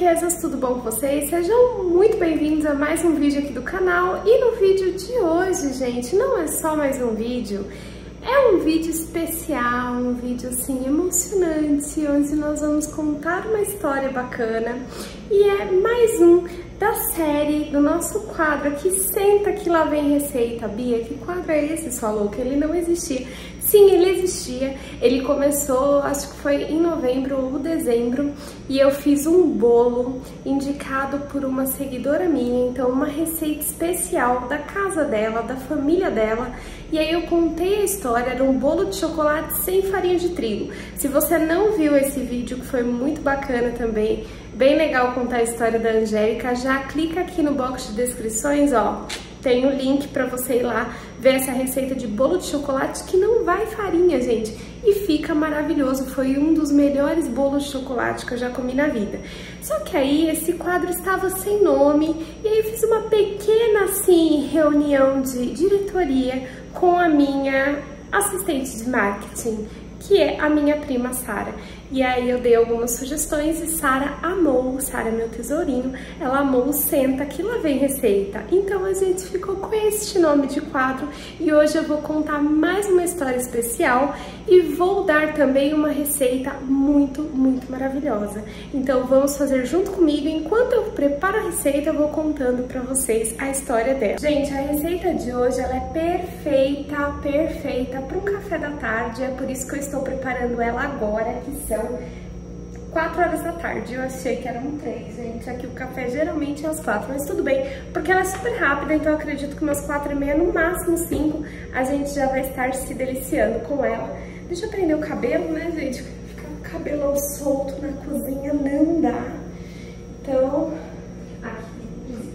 Turquesas, tudo bom com vocês? Sejam muito bem-vindos a mais um vídeo aqui do canal. E no vídeo de hoje, gente, não é só mais um vídeo, é um vídeo especial, um vídeo assim emocionante, onde nós vamos contar uma história bacana. E é mais um da série, do nosso quadro aqui, Senta Que Lá Vem Receita. Bia, que quadro é esse? Você falou que ele não existia. Sim, ele existia. Ele começou, acho que foi em novembro ou dezembro, e eu fiz um bolo indicado por uma seguidora minha, então uma receita especial da casa dela, da família dela, e aí eu contei a história. Era um bolo de chocolate sem farinha de trigo. Se você não viu esse vídeo, que foi muito bacana também, bem legal contar a história da Angélica, já clica aqui no box de descrições, ó, tem o link para você ir lá ver essa receita de bolo de chocolate que não vai farinha, gente, e fica maravilhoso. Foi um dos melhores bolos de chocolate que eu já comi na vida. Só que aí esse quadro estava sem nome, e aí eu fiz uma pequena, assim, reunião de diretoria com a minha assistente de marketing, que é a minha prima Sara. E aí eu dei algumas sugestões e Sara amou, Sara é meu tesourinho, ela amou o Senta Que Lá Vem Receita. Então a gente ficou com este nome de quadro, e hoje eu vou contar mais uma história especial e vou dar também uma receita muito, muito maravilhosa. Então vamos fazer junto comigo. Enquanto eu preparo a receita, eu vou contando pra vocês a história dela. Gente, a receita de hoje ela é perfeita, perfeita para um café da tarde. É por isso que eu estou preparando ela agora, que são 4 horas da tarde. Eu achei que eram 3, gente. Aqui o café geralmente é às 4, mas tudo bem, porque ela é super rápida, então eu acredito que umas 4h30, no máximo 5, a gente já vai estar se deliciando com ela. Deixa eu prender o cabelo, né, gente? Ficar com o cabelo solto na cozinha não dá. Então, aqui.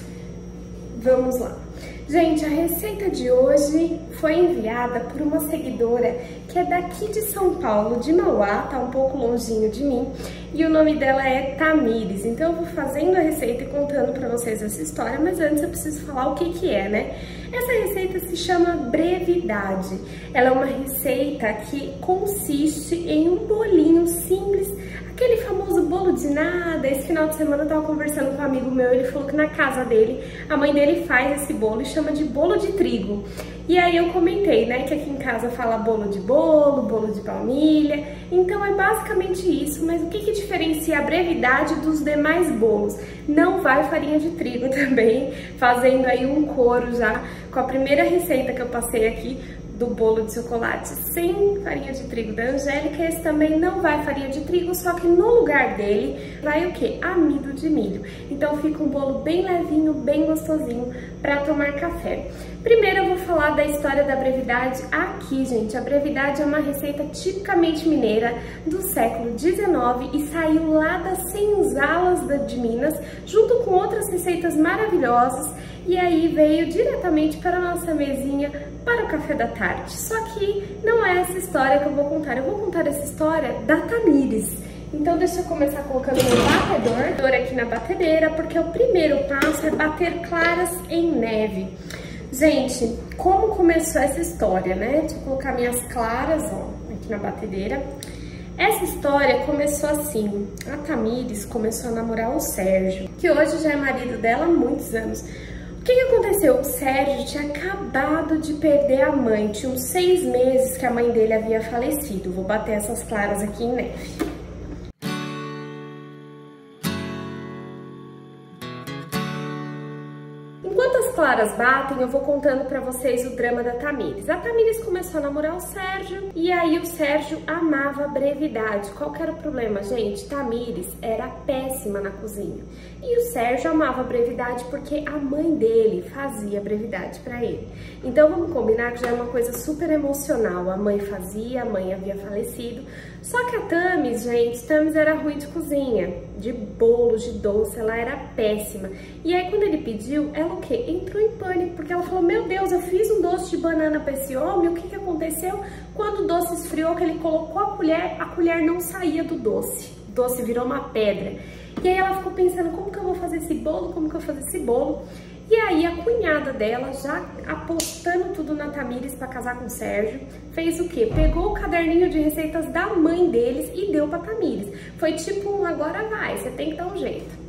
Vamos lá. Gente, a receita de hoje foi enviada por uma seguidora que é daqui de São Paulo, de Mauá, tá um pouco longinho de mim, e o nome dela é Tamires. Então eu vou fazendo a receita e contando pra vocês essa história, mas antes eu preciso falar o que que é, né? Essa receita se chama brevidade. Ela é uma receita que consiste em um bolinho simples, aquele famoso bolo de nada. Esse final de semana eu tava conversando com um amigo meu, ele falou que na casa dele, a mãe dele faz esse bolo e chama de bolo de trigo. E aí eu comentei, né, que aqui em casa fala bolo de baunilha, então é basicamente isso. Mas o que que diferencia a brevidade dos demais bolos? Não vai farinha de trigo também, fazendo aí um coro já com a primeira receita que eu passei aqui, do bolo de chocolate sem farinha de trigo da Angélica. Esse também não vai farinha de trigo, só que no lugar dele vai o que? Amido de milho. Então fica um bolo bem levinho, bem gostosinho para tomar café. Primeiro eu vou falar da história da brevidade aqui, gente. A brevidade é uma receita tipicamente mineira do século XIX e saiu lá das senzalas de Minas, junto com outras receitas maravilhosas, e aí veio diretamente para a nossa mesinha para o café da tarde. Só que não é essa história que eu vou contar. Eu vou contar essa história da Tamires. Então deixa eu começar colocando meu batedor aqui na batedeira, porque o primeiro passo é bater claras em neve. Gente, como começou essa história, né? Deixa eu colocar minhas claras, ó, aqui na batedeira. Essa história começou assim. A Tamires começou a namorar o Sérgio, que hoje já é marido dela há muitos anos. O que que aconteceu? O Sérgio tinha acabado de perder a mãe, tinha uns 6 meses que a mãe dele havia falecido. Vou bater essas claras aqui em neve. Enquanto as claras batem, eu vou contando pra vocês o drama da Tamires. A Tamires começou a namorar o Sérgio, e aí o Sérgio amava a brevidade. Qual que era o problema, gente? Tamires era péssima na cozinha. E o Sérgio amava a brevidade porque a mãe dele fazia brevidade pra ele. Então vamos combinar que já é uma coisa super emocional. A mãe fazia, a mãe havia falecido. Só que a Tamis, gente, Tamis era ruim de cozinha, de bolo, de doce, ela era péssima. E aí quando ele pediu, ela o quê? Entrou em pânico, porque ela falou: meu Deus, eu fiz um doce de banana pra esse homem, o que que aconteceu? Quando o doce esfriou, que ele colocou a colher não saía do doce. O doce virou uma pedra. E aí ela ficou pensando: como que eu vou fazer esse bolo? Como que eu vou fazer esse bolo? E aí a cunhada dela, já apostando tudo na Tamires para casar com o Sérgio, fez o quê? Pegou o caderninho de receitas da mãe deles e deu pra Tamires. Foi tipo um agora vai, você tem que dar um jeito.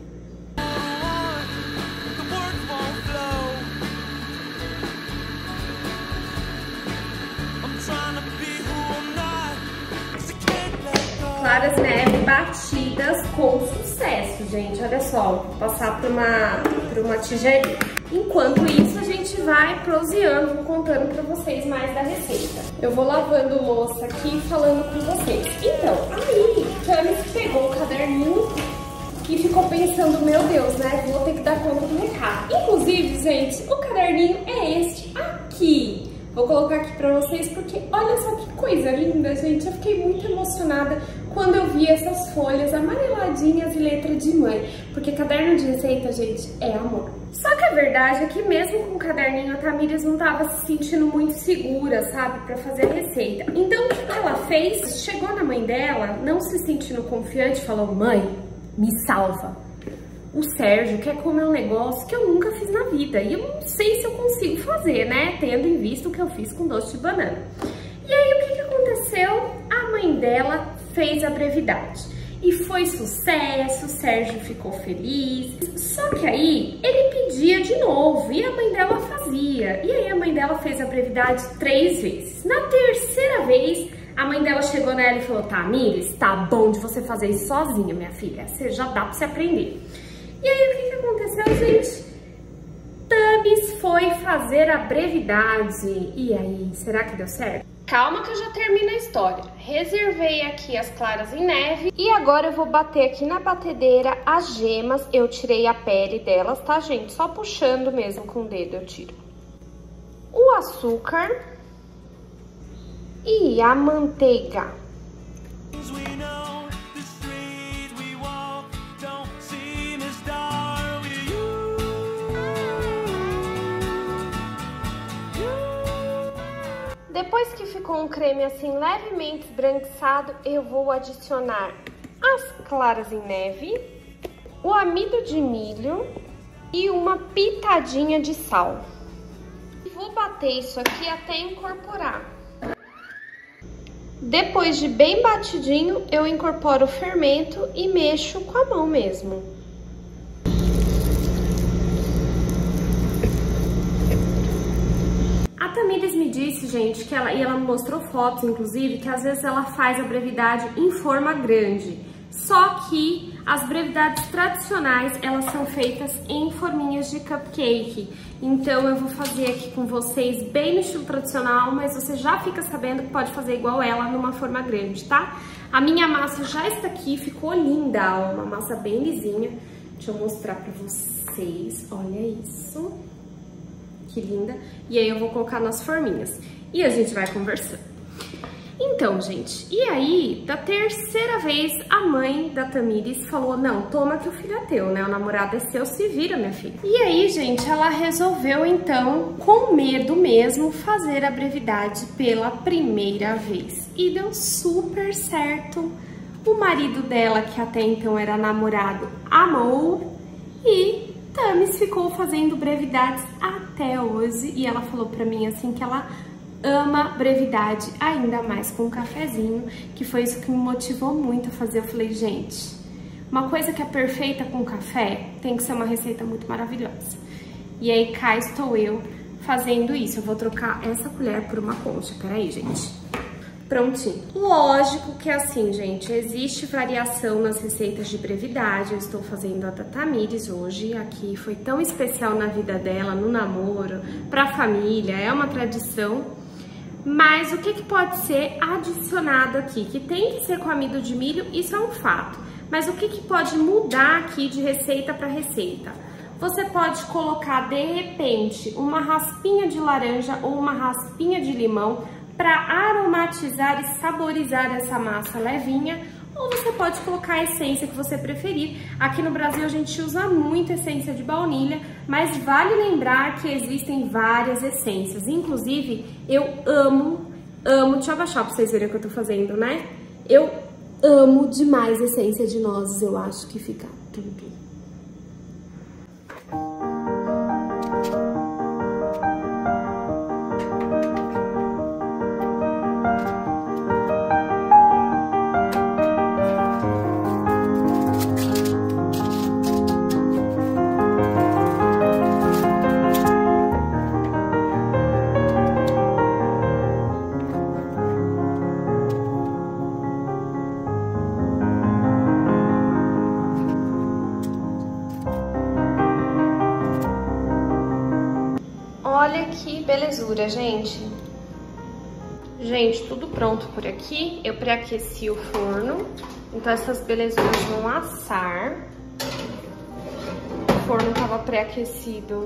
Claras neve batidas com sucesso, gente. Olha só, vou passar por uma tigelinha. Enquanto isso, a gente vai proseando, vou contando pra vocês mais da receita. Eu vou lavando louça aqui e falando com vocês. Então, aí, Tamis pegou o caderninho e ficou pensando, meu Deus, né? Vou ter que dar conta do recado. Inclusive, gente, o caderninho é este aqui. Vou colocar aqui pra vocês porque olha só que coisa linda, gente. Eu fiquei muito emocionada quando eu vi essas folhas amareladinhas e letra de mãe. Porque caderno de receita, gente, é amor. Só que a verdade é que mesmo com o caderninho, a Tamires não tava se sentindo muito segura, sabe? Pra fazer a receita. Então, o que ela fez? Chegou na mãe dela, não se sentindo confiante, falou, mãe, me salva. O Sérgio quer comer um negócio que eu nunca fiz na vida. E eu não sei se eu consigo fazer, né? Tendo em vista o que eu fiz com doce de banana. E aí, o que aconteceu? A mãe dela fez a brevidade. E foi sucesso, o Sérgio ficou feliz. Só que aí, ele pedia de novo. E a mãe dela fazia. E aí, a mãe dela fez a brevidade 3 vezes. Na terceira vez, a mãe dela chegou nela e falou, Tamires, tá bom de você fazer isso sozinha, minha filha. Você já dá pra você aprender. E aí, o que aconteceu, gente? Tamis foi fazer a brevidade. E aí, será que deu certo? Calma que eu já termino a história. Reservei aqui as claras em neve. E agora eu vou bater aqui na batedeira as gemas. Eu tirei a pele delas, tá, gente? Só puxando mesmo com o dedo eu tiro. O açúcar. E a manteiga. Depois que ficou um creme assim levemente esbranquiçado, eu vou adicionar as claras em neve, o amido de milho e uma pitadinha de sal. Vou bater isso aqui até incorporar. Depois de bem batidinho, eu incorporo o fermento e mexo com a mão mesmo. A Tamires me disse, gente, que ela me mostrou fotos, inclusive, que às vezes ela faz a brevidade em forma grande. Só que as brevidades tradicionais, elas são feitas em forminhas de cupcake. Então eu vou fazer aqui com vocês bem no estilo tradicional, mas você já fica sabendo que pode fazer igual ela numa forma grande, tá? A minha massa já está aqui, ficou linda, ó, uma massa bem lisinha. Deixa eu mostrar pra vocês, olha isso. Que linda. E aí eu vou colocar nas forminhas. E a gente vai conversando. Então, gente, e aí, da terceira vez, a mãe da Tamires falou, não, toma que o filho é teu, né? O namorado é seu, se vira, minha filha. E aí, gente, ela resolveu, então, com medo mesmo, fazer a brevidade pela primeira vez. E deu super certo. O marido dela, que até então era namorado, amou. E Tamis ficou fazendo brevidades até hoje. E ela falou pra mim, assim, que ela ama brevidade, ainda mais com um cafezinho, que foi isso que me motivou muito a fazer. Eu falei, gente, uma coisa que é perfeita com café tem que ser uma receita muito maravilhosa. E aí cá estou eu fazendo isso. Eu vou trocar essa colher por uma concha. Peraí, gente. Prontinho. Lógico que assim, gente, existe variação nas receitas de brevidade. Eu estou fazendo a da Tamires hoje. Aqui foi tão especial na vida dela, no namoro, pra família, é uma tradição. Mas o que pode ser adicionado aqui? Que tem que ser com amido de milho, isso é um fato. Mas o que pode mudar aqui de receita para receita? Você pode colocar, de repente, uma raspinha de laranja ou uma raspinha de limão para aromatizar e saborizar essa massa levinha. Ou você pode colocar a essência que você preferir. Aqui no Brasil a gente usa muito essência de baunilha, mas vale lembrar que existem várias essências. Inclusive, eu amo, deixa eu abaixar pra vocês verem o que eu tô fazendo, né? Eu amo demais essência de nozes, eu acho que fica tudo. belezura, gente. Gente, tudo pronto por aqui. Eu pré-aqueci o forno, então essas belezuras vão assar. O forno tava pré-aquecido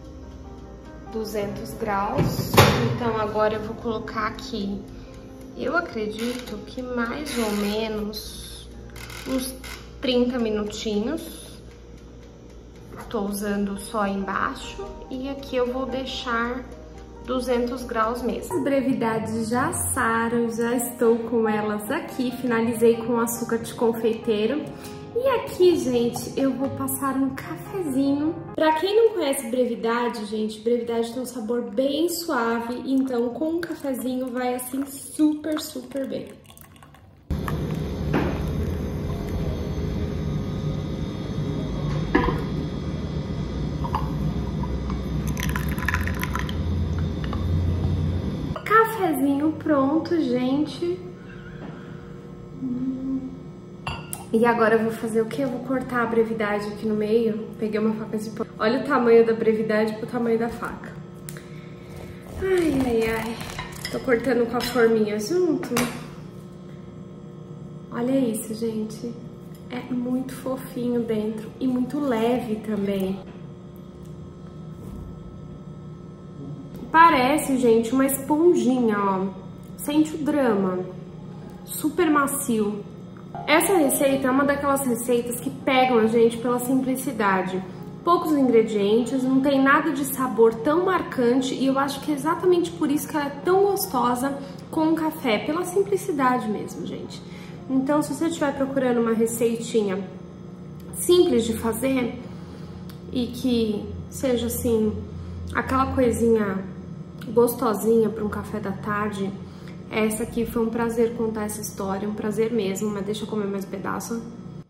200 graus, então agora eu vou colocar aqui, eu acredito que mais ou menos uns 30 minutinhos. Tô usando só embaixo e aqui eu vou deixar 200 graus mesmo. As brevidades já assaram, já estou com elas aqui, finalizei com açúcar de confeiteiro. E aqui, gente, eu vou passar um cafezinho. Pra quem não conhece brevidade, gente, brevidade tem um sabor bem suave, então com um cafezinho vai assim super, super bem. Cafezinho pronto, gente. E agora eu vou fazer o que? Eu vou cortar a brevidade aqui no meio. Peguei uma faca de pão. Olha o tamanho da brevidade pro tamanho da faca. Ai, ai, ai. Tô cortando com a forminha junto. Olha isso, gente. É muito fofinho dentro e muito leve também. Parece, gente, uma esponjinha, ó. Sente o drama. Super macio. Essa receita é uma daquelas receitas que pegam a gente pela simplicidade. Poucos ingredientes, não tem nada de sabor tão marcante e eu acho que é exatamente por isso que ela é tão gostosa com o café, pela simplicidade mesmo, gente. Então, se você estiver procurando uma receitinha simples de fazer e que seja assim, aquela coisinha gostosinha para um café da tarde, essa aqui foi um prazer contar essa história, um prazer mesmo, mas deixa eu comer mais um pedaço.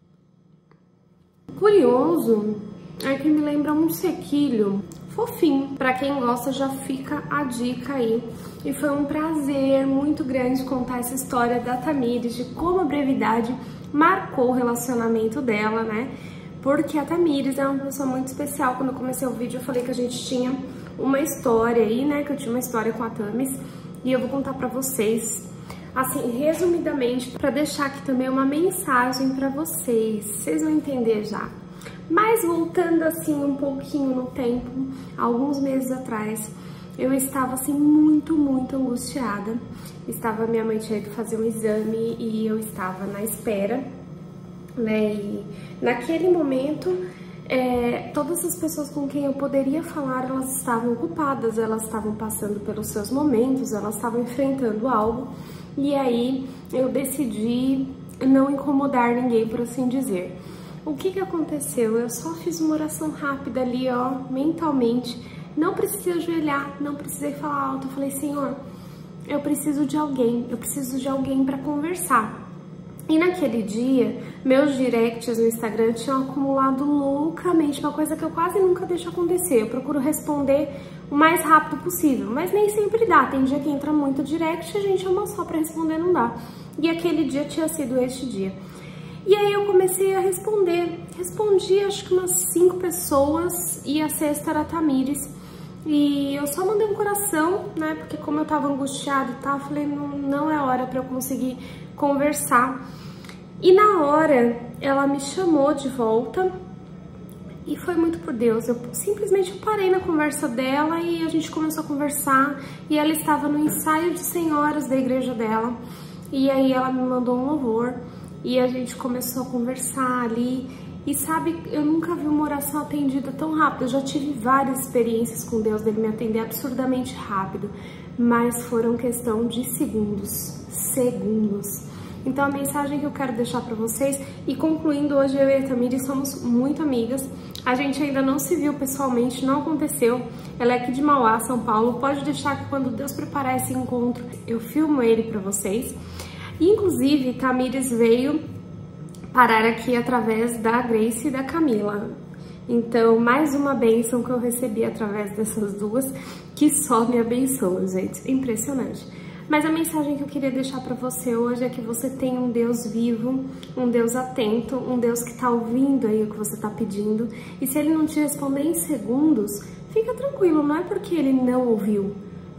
Curioso é que me lembra um sequilho fofinho. Pra quem gosta, já fica a dica aí. E foi um prazer muito grande contar essa história da Tamires, de como a brevidade marcou o relacionamento dela, né? Porque a Tamires é uma pessoa muito especial. Quando eu comecei o vídeo, eu falei que a gente tinha uma história aí, né? Que eu tinha uma história com a Tamis. E eu vou contar pra vocês, assim, resumidamente, pra deixar aqui também uma mensagem pra vocês. Vocês vão entender já. Mas voltando assim um pouquinho no tempo, alguns meses atrás, eu estava assim muito, muito angustiada. Minha mãe tinha que fazer um exame e eu estava na espera, né? E naquele momento, todas as pessoas com quem eu poderia falar, elas estavam ocupadas, elas estavam passando pelos seus momentos, elas estavam enfrentando algo. E aí eu decidi não incomodar ninguém, por assim dizer. O que aconteceu? Eu só fiz uma oração rápida ali, ó, mentalmente. Não precisei ajoelhar, não precisei falar alto. Eu falei, Senhor, eu preciso de alguém para conversar. E naquele dia, meus directs no Instagram tinham acumulado loucamente, uma coisa que eu quase nunca deixo acontecer. Eu procuro responder o mais rápido possível, mas nem sempre dá. Tem dia que entra muito direct e a gente uma só para responder não dá. E aquele dia tinha sido este dia. E aí eu comecei a responder. Respondi acho que umas 5 pessoas e a sexta era a Tamires. E eu só mandei um coração, né? Porque como eu tava angustiada e tal, eu falei, não é hora pra eu conseguir conversar. E na hora, ela me chamou de volta e foi muito por Deus. Eu simplesmente parei na conversa dela e a gente começou a conversar. E ela estava no ensaio de senhoras da igreja dela. E aí ela me mandou um louvor e a gente começou a conversar ali. E sabe, eu nunca vi uma oração atendida tão rápido. Eu já tive várias experiências com Deus, dele me atender absurdamente rápido, mas foram questão de segundos. Então a mensagem que eu quero deixar pra vocês, e concluindo, hoje eu e a Tamires somos muito amigas. A gente ainda não se viu pessoalmente, não aconteceu. Ela é aqui de Mauá, São Paulo. Pode deixar que quando Deus preparar esse encontro, eu filmo ele pra vocês. Inclusive, Tamires veio parar aqui através da Grace e da Camila. Então, mais uma bênção que eu recebi através dessas duas, que só me abençoam, gente. Impressionante. Mas a mensagem que eu queria deixar pra você hoje é que você tem um Deus vivo, um Deus atento, um Deus que tá ouvindo aí o que você tá pedindo. E se ele não te responder em segundos, fica tranquilo, não é porque ele não ouviu,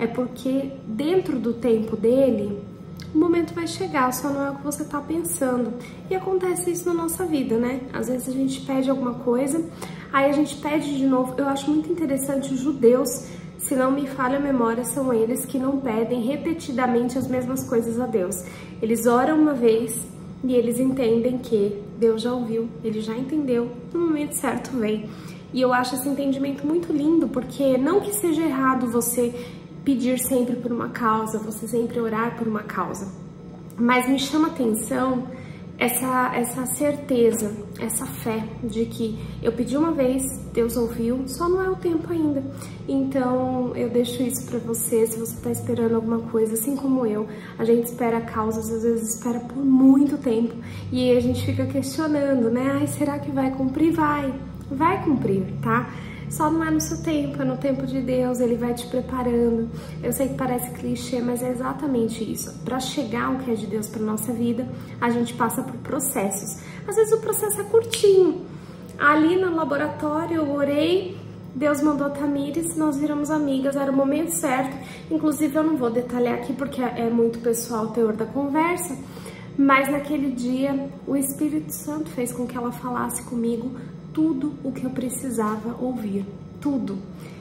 é porque dentro do tempo dele, o momento vai chegar, só não é o que você tá pensando. E acontece isso na nossa vida, né? Às vezes a gente pede alguma coisa, aí a gente pede de novo. Eu acho muito interessante os judeus, se não me falha a memória, são eles que não pedem repetidamente as mesmas coisas a Deus. Eles oram uma vez e eles entendem que Deus já ouviu, ele já entendeu, no momento certo vem. E eu acho esse entendimento muito lindo, porque não que seja errado você pedir sempre por uma causa, você sempre orar por uma causa, mas me chama a atenção essa certeza, essa fé de que eu pedi uma vez, Deus ouviu, só não é o tempo ainda. Então eu deixo isso pra você, se você tá esperando alguma coisa, assim como eu, a gente espera causas, às vezes espera por muito tempo, e aí a gente fica questionando, né? Ai, será que vai cumprir? Vai cumprir, tá? Só não é no seu tempo, é no tempo de Deus, ele vai te preparando. Eu sei que parece clichê, mas é exatamente isso. Para chegar ao que é de Deus para nossa vida, a gente passa por processos. Às vezes o processo é curtinho. Ali no laboratório eu orei, Deus mandou a Tamires, nós viramos amigas, era o momento certo. Inclusive eu não vou detalhar aqui porque é muito pessoal o teor da conversa, mas naquele dia o Espírito Santo fez com que ela falasse comigo tudo o que eu precisava ouvir, tudo.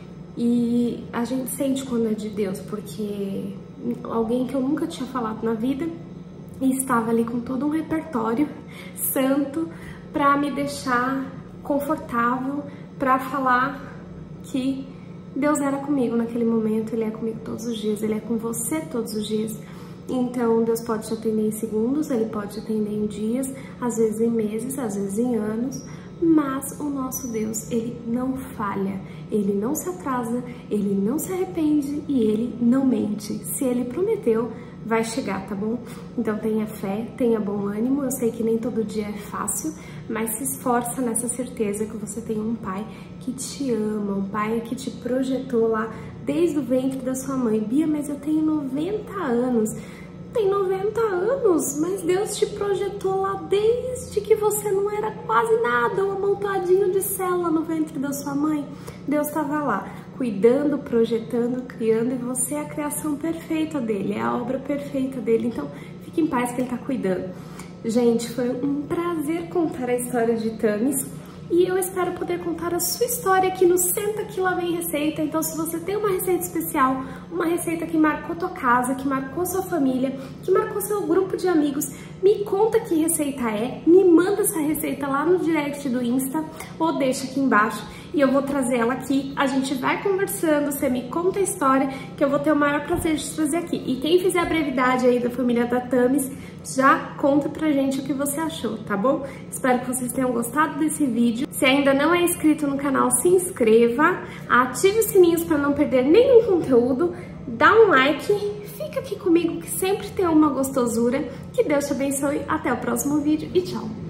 E a gente sente quando é de Deus, porque alguém que eu nunca tinha falado na vida estava ali com todo um repertório santo para me deixar confortável, para falar que Deus era comigo naquele momento, ele é comigo todos os dias, ele é com você todos os dias. Então Deus pode te atender em segundos, ele pode te atender em dias, às vezes em meses, às vezes em anos, mas o nosso Deus, ele não falha, ele não se atrasa, ele não se arrepende e ele não mente. Se ele prometeu, vai chegar, tá bom? Então tenha fé, tenha bom ânimo, eu sei que nem todo dia é fácil, mas se esforça nessa certeza que você tem um pai que te ama, um pai que te projetou lá desde o ventre da sua mãe. Bia, mas eu tenho 90 anos. Tem 90 anos, mas Deus te projetou lá desde que você não era quase nada, um amontoadinho de célula no ventre da sua mãe. Deus estava lá, cuidando, projetando, criando, e você é a criação perfeita dele, é a obra perfeita dele. Então, fique em paz que ele está cuidando. Gente, foi um prazer contar a história de Tamis. E eu espero poder contar a sua história aqui no Senta Que Lá Vem Receita. Então, se você tem uma receita especial, uma receita que marcou tua casa, que marcou sua família, que marcou seu grupo de amigos, me conta que receita é, me manda essa receita lá no direct do Insta ou deixa aqui embaixo e eu vou trazer ela aqui. A gente vai conversando, você me conta a história que eu vou ter o maior prazer de trazer aqui. E quem fizer a brevidade aí da família da Tamis, já conta pra gente o que você achou, tá bom? Espero que vocês tenham gostado desse vídeo. Se ainda não é inscrito no canal, se inscreva, ative os sininhos para não perder nenhum conteúdo, dá um like, fica aqui comigo que sempre tem uma gostosura. Que Deus te abençoe, até o próximo vídeo e tchau!